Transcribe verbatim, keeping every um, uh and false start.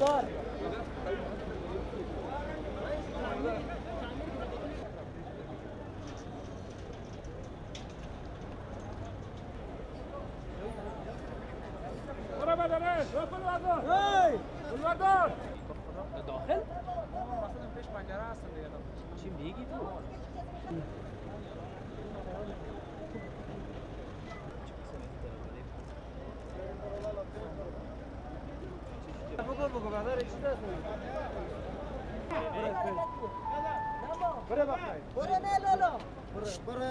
داخل؟ پیش پنجره هستن دیگه. چی میگی تو؟ بگو بگو برادر چی دست میگی؟ بره بخیر. بره نه لالا. بره بره.